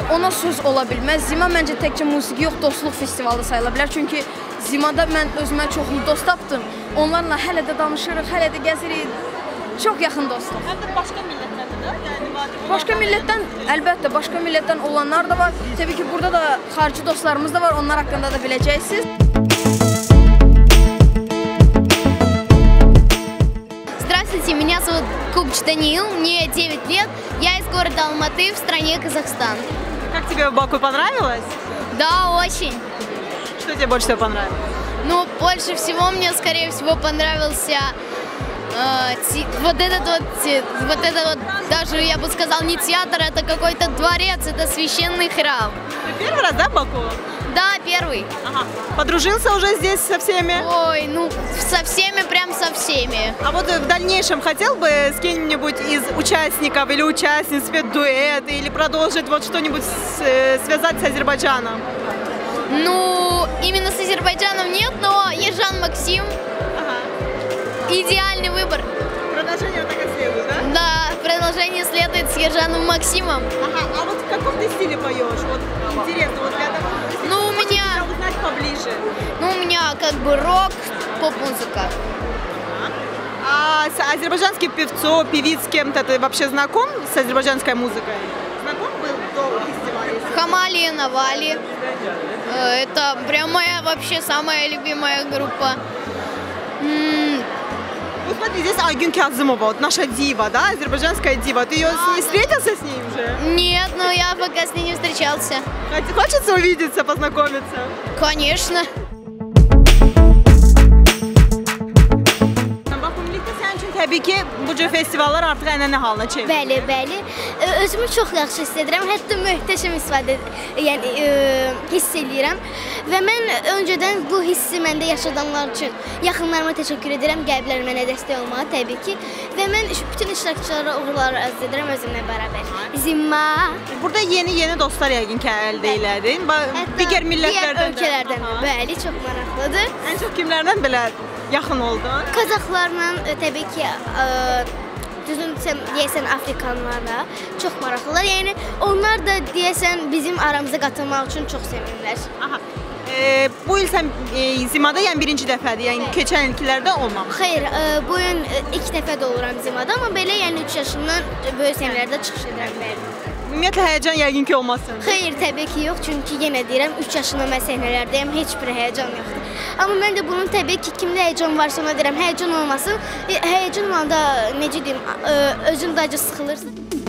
ona söz ola bilməz. Zima məncə təkcə musiqi yox, dostluq festivalı sayıla bilər. Çünki Zimada mən özümə çoxlu dost tapdım. Onlarla hələ də danışırıq, hələ də gəzirik. Çox yaxın dostluq. Həm də başqa millətlərdə də? Yəni başqa millətdən, əlbəttə, başqa millətdən olanlar da var. Təbii ki, burada da xarici dostlarımız da var. Onlar haqqında da biləcəksiniz. Здравствуйте, меня зовут Кубч Даниил, мне 9 лет, я из города Алматы в стране Казахстан. Как тебе в Баку, понравилось? Да, очень. Что тебе больше всего понравилось? Ну, больше всего мне, скорее всего, понравился вот этот вот, даже я бы сказал, не театр, это какой-то дворец, это священный храм. Ты первый раз, да, в Баку? Да, первый. Ага. Подружился уже здесь со всеми? Ой, ну, со всеми, прям со всеми. А вот в дальнейшем хотел бы с кем-нибудь из участников или участниц спеть дуэт или продолжить вот что-нибудь связать с Азербайджаном? Ну, именно с Азербайджаном нет, но Ержан Максим. Ага. Идеальный выбор. Продолжение вот так и следует, да? Да, продолжение следует с Ержаном Максимом. Ага, а вот в каком ты стиле поешь? Вот интересно, вот для того, ну, у меня узнать поближе. Ну, у меня как бы рок, поп-музыка. А с азербайджанским певцом, певиц с кем-то ты вообще знаком с азербайджанской музыкой? Знаком был до фестиваля? Хамали и Навали. Это прям моя вообще самая любимая группа. Вот смотри, здесь Айгюн Кязымова, вот наша дива, да, азербайджанская дива. Ты ее не встретился с ней уже? Нет, но я пока с ней не встречался. Хочется увидеться, познакомиться? Конечно. Təbii ki, bu cür festivallar artıq ənənə halına çevrilir. Bəli, bəli. Özümü çox yaxşı hiss edirəm. Hətta möhtəşəm hiss edirəm. Və mən öncədən bu hissi məndə yaşadanlar üçün yaxınlarıma təşəkkür edirəm. Qəlblər mənə dəstək olmağa təbii ki. Və mən bütün iştirakçılara uğurlar arzu edirəm özümlə bərabər. Zimma. Burada yeni dostlar yəqin ki əldə elədin. Digər millətlərdən də. Digər ölkələrdən də. Bəli, çox maraqlıdır. Ən çox kimlərdən belə yaxın oldun? Qazaxlarla təbii ki, düzün deyəsən Afrikanlarla çox maraqlılar. Yəni onlar da deyəsən bizim aramıza qatılmaq üçün çox sevinirlər. Aha. Bu il sən Zimada yəni birinci dəfədir, yəni keçən ilkilərdə olmamış. Xeyr, bu il ilk dəfə də oluram Zimada, amma belə yəni 3 yaşımdan böyük səhnələrdə çıxış edirəm bəli. Ümumiyyətlə həyəcan yəqin ki olmasın. Xeyr, təbii ki yox, çünki yenə deyirəm 3 yaşımdan mən səhnələrdəyəm, heç bir həyəcan yoxdur. Amma mən də bunun təbii ki kimdə həyəcan varsa ona deyirəm həyəcan olmasın. Həyəcan olanda necə deyim, özün də acı sıxılırsan.